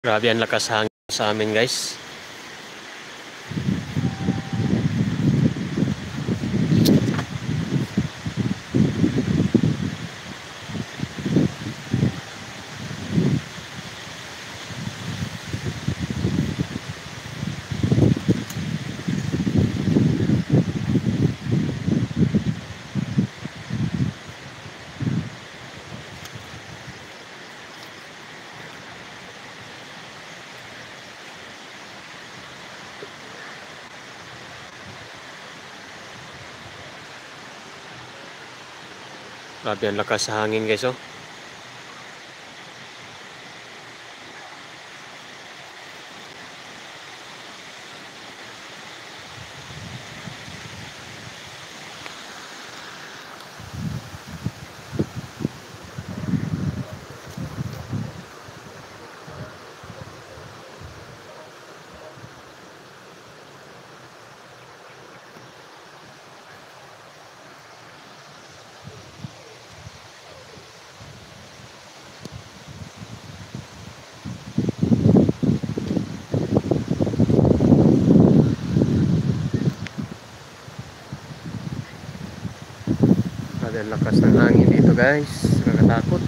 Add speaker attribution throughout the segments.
Speaker 1: Grabe ang lakas hangin sa amin, guys. Grabe ang lakas sa hangin, guys, oh. Grabe ang lakas ng hangin dito, guys. Nakakatakot.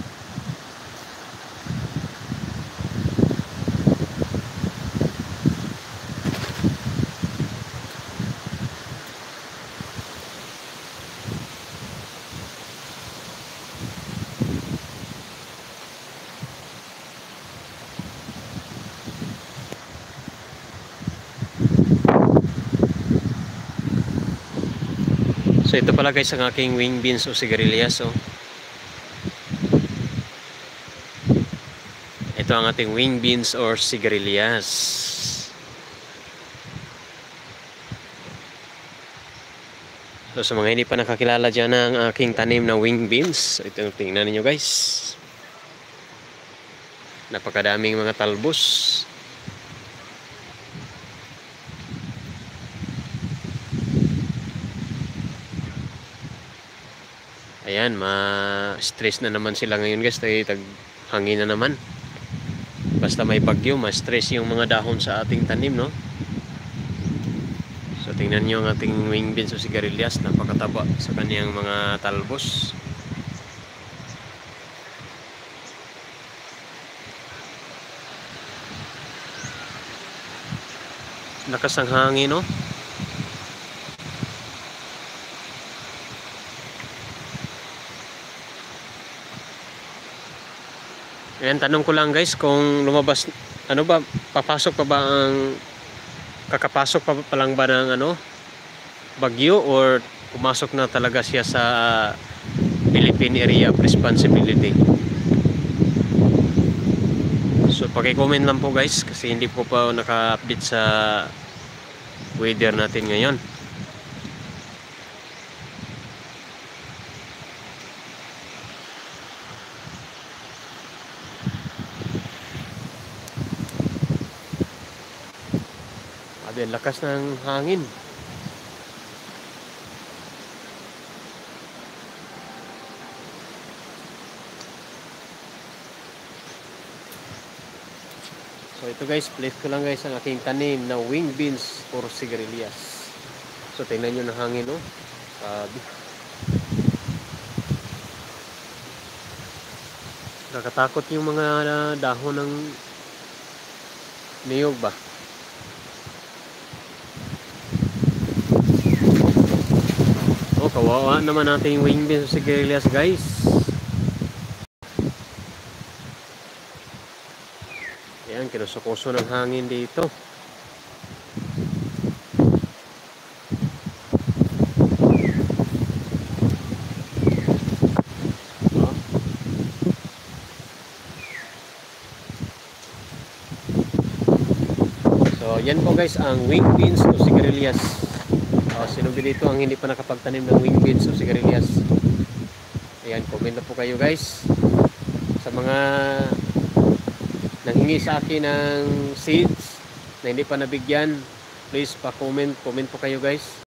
Speaker 1: So ito pala, guys, ang aking wing beans o sigarilyas, oh. Ito ang ating wing beans or sigarilyas. So sa mga hindi pa nakakilala dyan ng aking tanim na wing beans, so ito tingnan niyo, guys. Napakadaming mga talbos. Ayan, ma-stress na naman sila ngayon, guys. Hangin na naman. Basta may bagyo, ma-stress yung mga dahon sa ating tanim, no? So tingnan nyo ang ating wing beans o sigarilyas. Napakataba sa kaniyang mga talbos. Lakas ng hangin, no? Ayan, tanong ko lang, guys, kung lumabas, ano ba, papasok pa ba kakapasok pa lang ba ng bagyo, or pumasok na talaga siya sa Philippine Area of Responsibility? So paki-comment lang po, guys, kasi hindi po pa naka-update sa weather natin ngayon. Ang lakas ng hangin. So ito, guys, place ko lang, guys, ang aking tanim na wing beans or sigarilyas. So tingnan nyo ng hangin, oh. Sabi. Nakatakot yung mga dahon ng niyog ba. Oh, kawawa naman natin yung wing beans o sigarilyas, guys. Ayan, kinusukuso ng hangin dito. So yan po, guys, ang wing beans o sigarilyas. Sino dito ang hindi pa nakapagtanim ng wing beans o sigarilyas? Ayan, comment na po kayo, guys. Sa mga nanghingi sa akin ng seeds na hindi pa nabigyan, please pa-comment po kayo, guys.